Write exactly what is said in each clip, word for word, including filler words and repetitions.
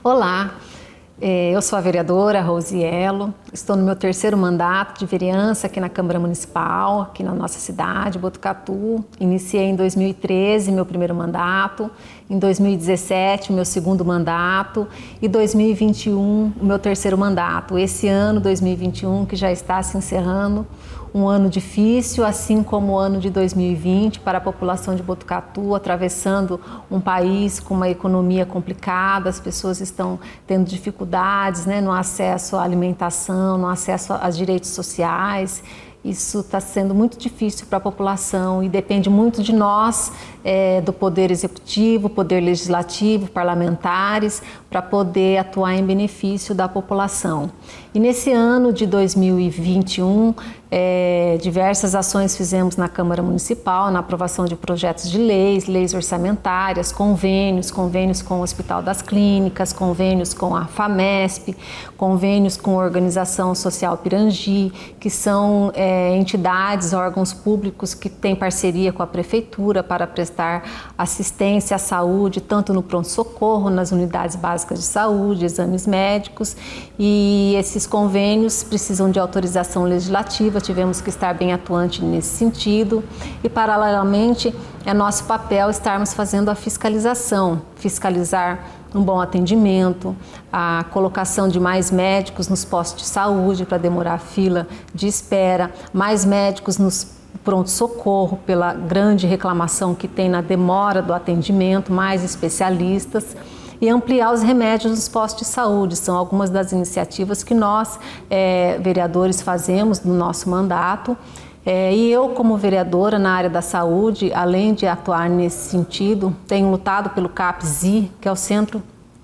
Olá, eu sou a vereadora Rosielo, estou no meu terceiro mandato de vereança aqui na Câmara Municipal, aqui na nossa cidade, Botucatu. Iniciei em dois mil e treze meu primeiro mandato, em dois mil e dezessete o meu segundo mandato e dois mil e vinte e um o meu terceiro mandato. Esse ano, dois mil e vinte e um, que já está se encerrando, um ano difícil, assim como o ano de dois mil e vinte para a população de Botucatu, atravessando um país com uma economia complicada, as pessoas estão tendo dificuldades, né, no acesso à alimentação, no acesso aos direitos sociais. Isso está sendo muito difícil para a população e depende muito de nós, é, do Poder Executivo, Poder Legislativo, parlamentares, para poder atuar em benefício da população. E nesse ano de dois mil e vinte e um, é, diversas ações fizemos na Câmara Municipal, na aprovação de projetos de leis, leis orçamentárias, convênios, convênios com o Hospital das Clínicas, convênios com a FAMESP, convênios com a Organização Social Pirangi, que são é, entidades, órgãos públicos que têm parceria com a Prefeitura para prestar assistência à saúde, tanto no pronto-socorro, nas unidades básicas de saúde, exames médicos, e esses convênios precisam de autorização legislativa, tivemos que estar bem atuante nesse sentido e, paralelamente, é nosso papel estarmos fazendo a fiscalização, fiscalizar um bom atendimento, a colocação de mais médicos nos postos de saúde para demorar a fila de espera, mais médicos nos pronto-socorro pela grande reclamação que tem na demora do atendimento, mais especialistas, e ampliar os remédios nos postos de saúde. São algumas das iniciativas que nós, é, vereadores, fazemos no nosso mandato. É, e eu, como vereadora na área da saúde, além de atuar nesse sentido, tenho lutado pelo CAPS-I, que é o Centro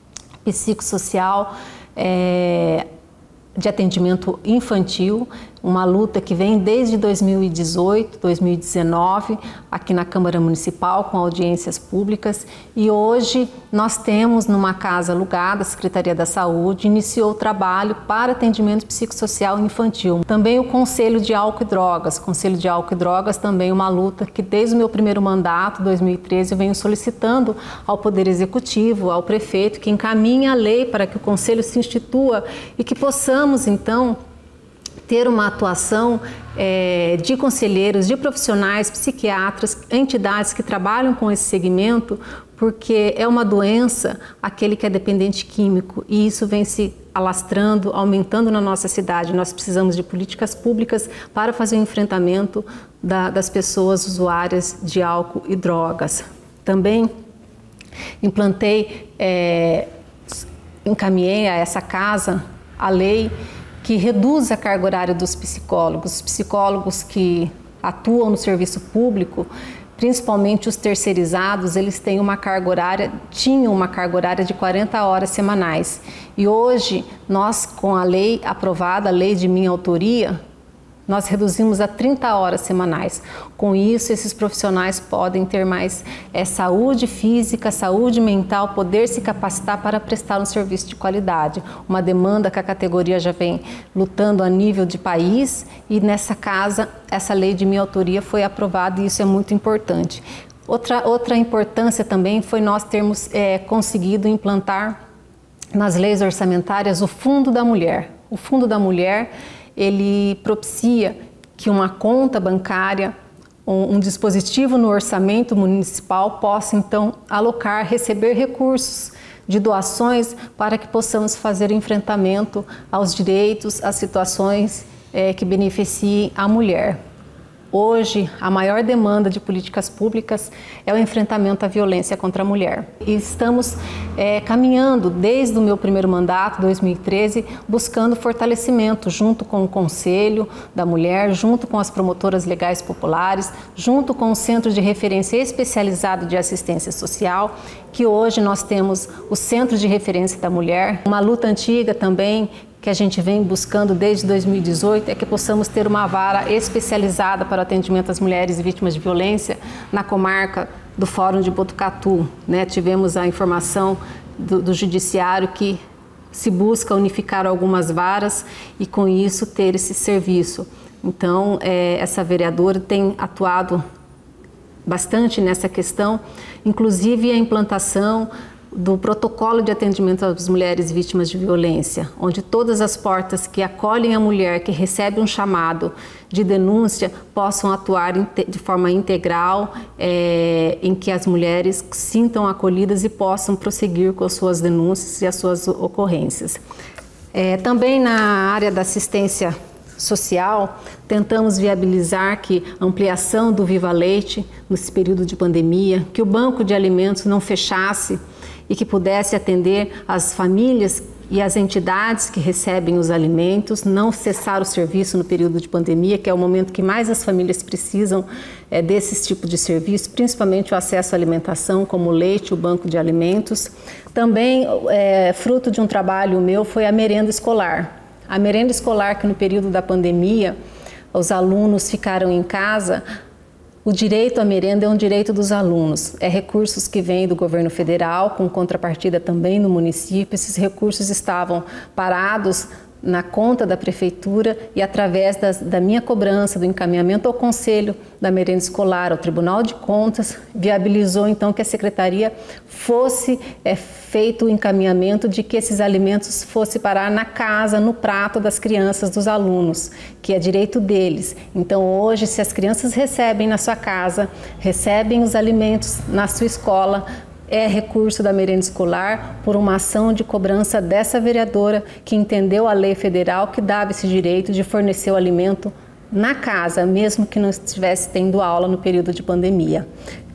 Psicossocial é, de Atendimento Infantil, uma luta que vem desde dois mil e dezoito, dois mil e dezenove, aqui na Câmara Municipal, com audiências públicas, e hoje nós temos numa casa alugada, a Secretaria da Saúde iniciou o trabalho para atendimento psicossocial infantil. Também o Conselho de Álcool e Drogas, Conselho de Álcool e Drogas também uma luta que desde o meu primeiro mandato, dois mil e treze, eu venho solicitando ao Poder Executivo, ao prefeito, que encaminhe a lei para que o Conselho se institua e que possamos, então, ter uma atuação é, de conselheiros, de profissionais, psiquiatras, entidades que trabalham com esse segmento, porque é uma doença, aquele que é dependente químico, e isso vem se alastrando, aumentando na nossa cidade. Nós precisamos de políticas públicas para fazer o enfrentamento da, das pessoas usuárias de álcool e drogas. Também implantei, é, encaminhei a essa casa a lei que reduz a carga horária dos psicólogos, os psicólogos que atuam no serviço público, principalmente os terceirizados, eles têm uma carga horária, tinham uma carga horária de quarenta horas semanais. E hoje, nós, com a lei aprovada, a lei de minha autoria, nós reduzimos a trinta horas semanais. Com isso, esses profissionais podem ter mais é, saúde física, saúde mental, poder se capacitar para prestar um serviço de qualidade. Uma demanda que a categoria já vem lutando a nível de país, e nessa casa, essa lei de minha autoria foi aprovada, e isso é muito importante. Outra, outra importância também foi nós termos é, conseguido implantar nas leis orçamentárias o Fundo da Mulher. O Fundo da Mulher, ele propicia que uma conta bancária, um, um dispositivo no orçamento municipal possa então alocar, receber recursos de doações para que possamos fazer enfrentamento aos direitos, às situações é, que beneficiem a mulher. Hoje, a maior demanda de políticas públicas é o enfrentamento à violência contra a mulher. E estamos é, caminhando desde o meu primeiro mandato, dois mil e treze, buscando fortalecimento junto com o Conselho da Mulher, junto com as promotoras legais populares, junto com o Centro de Referência Especializado de Assistência Social, que hoje nós temos o Centro de Referência da Mulher, uma luta antiga também, que a gente vem buscando desde dois mil e dezoito, é que possamos ter uma vara especializada para o atendimento às mulheres vítimas de violência na comarca do Fórum de Botucatu, né? Tivemos a informação do, do Judiciário que se busca unificar algumas varas e com isso ter esse serviço. Então, é, essa vereadora tem atuado bastante nessa questão, inclusive a implantação do protocolo de atendimento às mulheres vítimas de violência, onde todas as portas que acolhem a mulher que recebe um chamado de denúncia possam atuar de forma integral, é, em que as mulheres sintam acolhidas e possam prosseguir com as suas denúncias e as suas ocorrências. É, também na área da assistência social, tentamos viabilizar que a ampliação do Viva Leite nesse período de pandemia, que o banco de alimentos não fechasse e que pudesse atender as famílias e as entidades que recebem os alimentos, não cessar o serviço no período de pandemia, que é o momento que mais as famílias precisam é, desses tipos de serviço, principalmente o acesso à alimentação, como o leite, o banco de alimentos. Também, é, fruto de um trabalho meu, foi a merenda escolar. A merenda escolar, que no período da pandemia, os alunos ficaram em casa. O direito à merenda é um direito dos alunos, é recursos que vêm do governo federal, com contrapartida também no município. Esses recursos estavam parados na conta da prefeitura e através das, da minha cobrança, do encaminhamento ao Conselho da Merenda Escolar, ao Tribunal de Contas, viabilizou então que a Secretaria fosse é, feito o encaminhamento de que esses alimentos fossem parar na casa, no prato das crianças, dos alunos, que é direito deles. Então hoje, se as crianças recebem na sua casa, recebem os alimentos na sua escola, é recurso da merenda escolar por uma ação de cobrança dessa vereadora que entendeu a lei federal que dava esse direito de fornecer o alimento na casa, mesmo que não estivesse tendo aula no período de pandemia.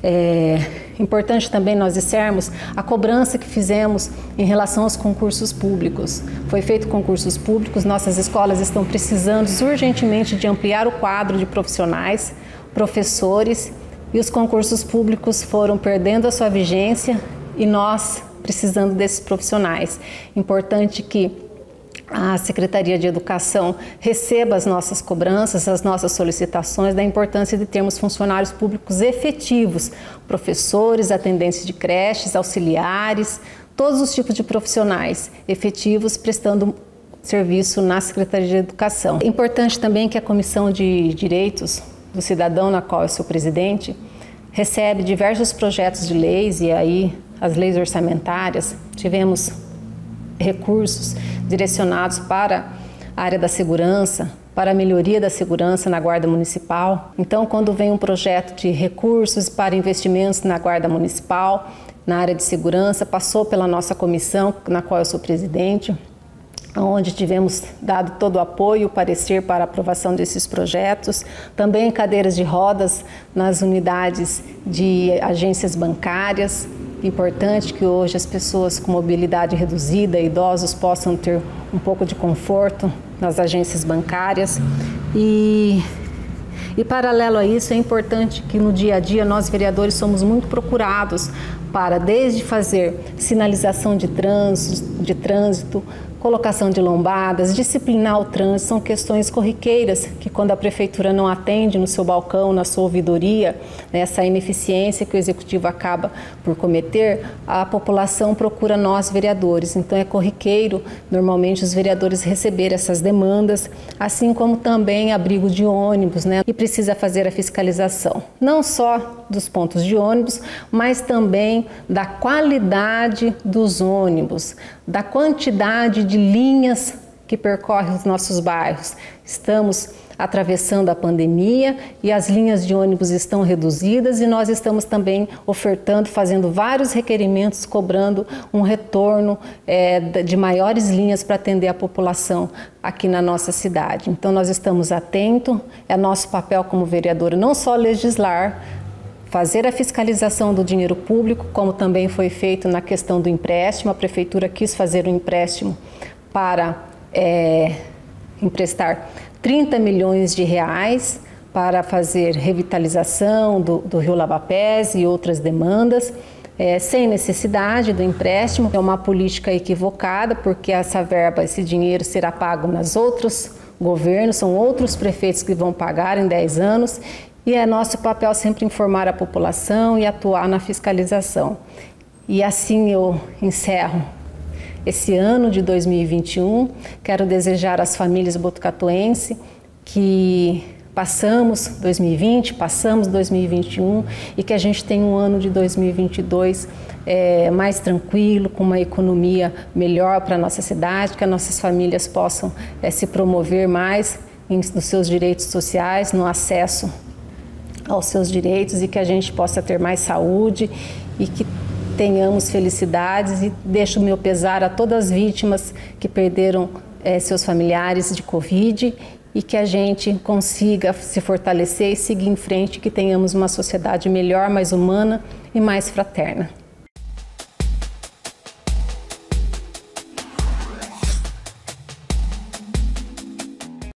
É importante também nós dissermos a cobrança que fizemos em relação aos concursos públicos. Foi feito concursos públicos, nossas escolas estão precisando urgentemente de ampliar o quadro de profissionais, professores, e os concursos públicos foram perdendo a sua vigência e nós precisando desses profissionais. Importante que a Secretaria de Educação receba as nossas cobranças, as nossas solicitações da importância de termos funcionários públicos efetivos, professores, atendentes de creches, auxiliares, todos os tipos de profissionais efetivos prestando serviço na Secretaria de Educação. É importante também que a Comissão de Direitos do Cidadão, na qual eu sou presidente, recebe diversos projetos de leis e aí as leis orçamentárias. Tivemos recursos direcionados para a área da segurança, para a melhoria da segurança na Guarda Municipal. Então, quando vem um projeto de recursos para investimentos na Guarda Municipal, na área de segurança, passou pela nossa comissão, na qual eu sou presidente, onde tivemos dado todo o apoio, o parecer para a aprovação desses projetos. Também cadeiras de rodas nas unidades de agências bancárias. Importante que hoje as pessoas com mobilidade reduzida, idosos, possam ter um pouco de conforto nas agências bancárias. E, e paralelo a isso, é importante que no dia a dia nós, vereadores, somos muito procurados para, desde fazer sinalização de trânsito, de trânsito, colocação de lombadas, disciplinar o trânsito, são questões corriqueiras que quando a prefeitura não atende no seu balcão, na sua ouvidoria, né, essa ineficiência que o executivo acaba por cometer, a população procura nós, vereadores. Então é corriqueiro, normalmente, os vereadores receber essas demandas, assim como também abrigo de ônibus, né, e precisa fazer a fiscalização, não só dos pontos de ônibus, mas também da qualidade dos ônibus, da quantidade de linhas que percorrem os nossos bairros. Estamos atravessando a pandemia e as linhas de ônibus estão reduzidas e nós estamos também ofertando, fazendo vários requerimentos, cobrando um retorno é, de maiores linhas para atender a população aqui na nossa cidade. Então nós estamos atentos, é nosso papel como vereador não só legislar, fazer a fiscalização do dinheiro público, como também foi feito na questão do empréstimo. A prefeitura quis fazer um empréstimo para é, emprestar trinta milhões de reais para fazer revitalização do, do Rio Lavapés e outras demandas, é, sem necessidade do empréstimo. É uma política equivocada, porque essa verba, esse dinheiro será pago nas outros governos, são outros prefeitos que vão pagar em dez anos. E é nosso papel sempre informar a população e atuar na fiscalização. E assim eu encerro esse ano de dois mil e vinte e um. Quero desejar às famílias botucatuenses que passamos dois mil e vinte, passamos dois mil e vinte e um e que a gente tenha um ano de dois mil e vinte e dois é, mais tranquilo, com uma economia melhor para a nossa cidade, que as nossas famílias possam é, se promover mais em, nos seus direitos sociais, no acesso aos seus direitos e que a gente possa ter mais saúde e que tenhamos felicidades. E deixo o meu pesar a todas as vítimas que perderam é, seus familiares de Covid e que a gente consiga se fortalecer e seguir em frente, que tenhamos uma sociedade melhor, mais humana e mais fraterna.